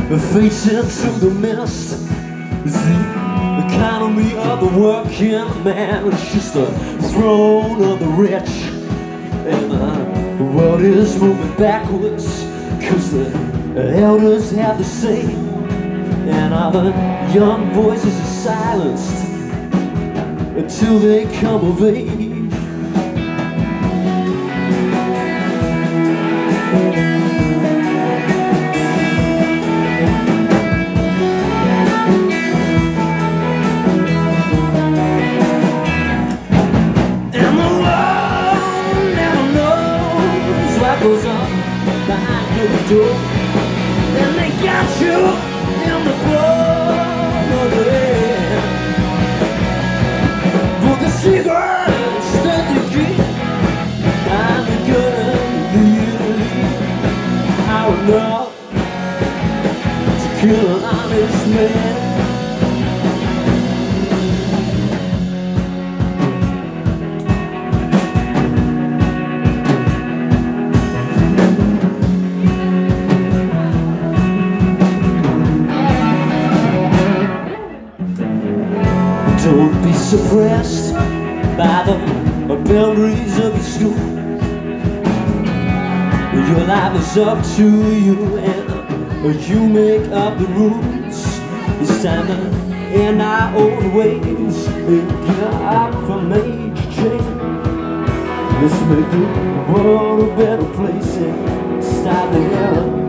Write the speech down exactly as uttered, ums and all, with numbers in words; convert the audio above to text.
facing through the mist. The economy of the working man is just a throne of the rich, and the world is moving backwards, cause the elders have the say, and all the young voices are silenced until they come of age. Goes on behind your door, then they got you in the palm of their hand. Put the cigarettes that they keep, I'm gonna believe how enough to kill an honest man. Don't be suppressed by the boundaries of your school. Your life is up to you, and you make up the rules. It's time to end our old ways and get up from age change. Let's make the world a better place and stop the error.